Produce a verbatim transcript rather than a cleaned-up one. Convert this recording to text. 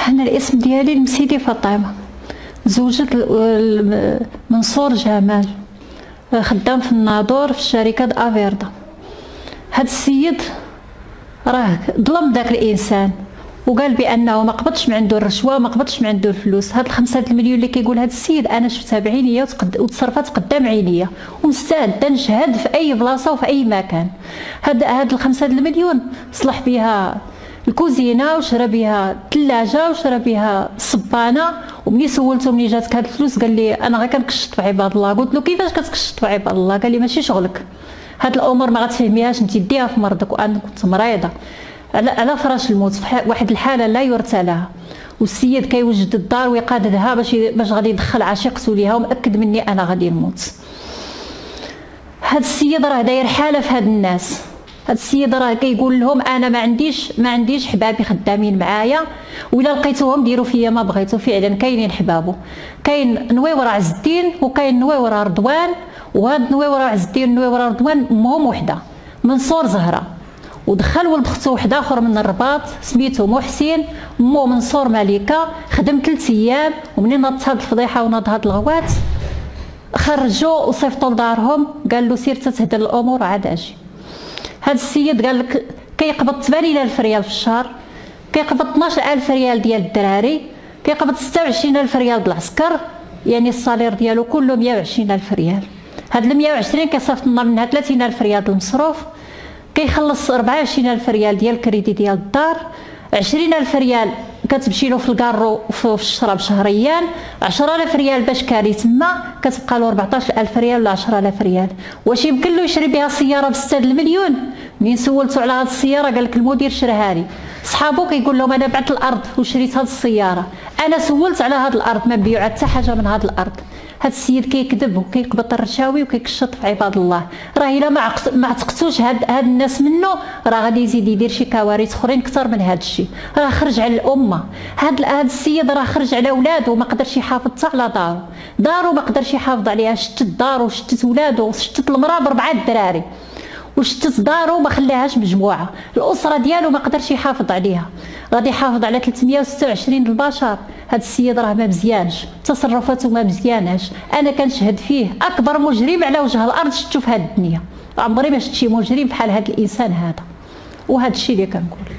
انا الاسم ديالي المسيدي فاطمه، زوجة منصور جمال، خدام في الناظور في شركة افيردا. هاد السيد راه ظلم داك الانسان وقال بانه ما قبضش من عنده الرشوه، ما قبضش من عنده الفلوس. هاد الخمسة المليون اللي كيقول هاد السيد انا شفتها بعينيا وتصرفات قدام عينيا ومستعده نشهد في اي بلاصه وفي اي مكان. هاد هاد الخمسة المليون صلح بها الكوزينه وشرى بها الثلاجه وشرى بها الصبانه. ومني سولته مني جاتك هاد الفلوس قال لي انا غير كنكشط في عباد الله. قلت له كيفاش كتكشط في عباد الله؟ قال لي ماشي شغلك، هاد الامور ما غتفهميهاش انت، ديها في مرضك. وانا كنت مريضه على فراش الموت في واحد الحاله لا يرثى لها، والسيد كيوجد الدار ويقادها باش باش غادي يدخل عشيقته ليها ومأكد مني انا غادي نموت. هاد السيد راه داير حاله في هاد الناس. هاد السيد راه كيقول لهم انا ما عنديش ما عنديش حبابي خدامين معايا، ولا لقيتوهم ديروا فيا ما بغيتو. فعلا كاينين حبابو، كاين نويورة عز الدين وكاين نويورة رضوان. وهاد نويورة عز الدين نويورة رضوان امهم وحده منصور زهره، ودخل ولد اختو واحد اخر من الرباط سميتو محسن، مو منصور ملكه. خدم ثلاث ايام ومنين ناضت هاد الفضيحه وناض هاد الغوات خرجوا وصيفطوا لدارهم. قال له سير تتهدل الامور عاد اجي. هاد السيد قال لك كيقبض ثمانين ألف ريال في الشهر، كيقبض اثناش ألف ريال ديال الدراري، كيقبض ستة وعشرين ألف ريال ديال العسكر، يعني الصالير ديالو كله مية وعشرين ألف ريال. هاد ال مية وعشرين كيصيفط لنا منها ثلاثين ألف ريال ديال المصروف، كيخلص أربعة وعشرين ألف ريال ديال الكريدي ديال الدار، عشرين ألف ريال كتمشي له في الكارو في الشراب شهريا، عشرة آلاف ريال باش كاري تما، كتبقى له أربعطاش ألف ريال ولا عشرة آلاف ريال. واش يمكن له يشري بها سياره بستة المليون؟ منين سولتو على هاد السياره قال لك المدير شراها لي. صحابو كيقول لهم انا بعت الارض وشريت هاد السياره، انا سولت على هاد الارض ما بيعوا حتى حاجه من هاد الارض. هاد السيد كيكذب وكيقبط الرشاوي وكيكشط في عباد الله. راه الا ما ما عتقتوش هاد هاد الناس منه راه غادي يزيد يدير شي كوارث اخرين اكثر من هاد الشيء. راه خرج على الامه. هاد هاد السيد راه خرج على ولادو وما قدرش يحافظ حتى على دارو، دارو ما قدرش يحافظ عليها. شتت دارو وشتت ولادو وشتت المراه بربعه الدراري وشتت دارو ما خلاهاش مجموعه. الاسره ديالو ما قدرش يحافظ عليها، غادي يحافظ على ثلاثمية وستة وعشرين البشر. هاد السيد راه ما مزيانش، تصرفاته ما مزياناش. انا كنشهد فيه اكبر مجرم على وجه الارض شفتو في هاد الدنيا. عمري ما شفت شي مجرم بحال هاد الانسان هذا، وهذا الشيء اللي كنقول.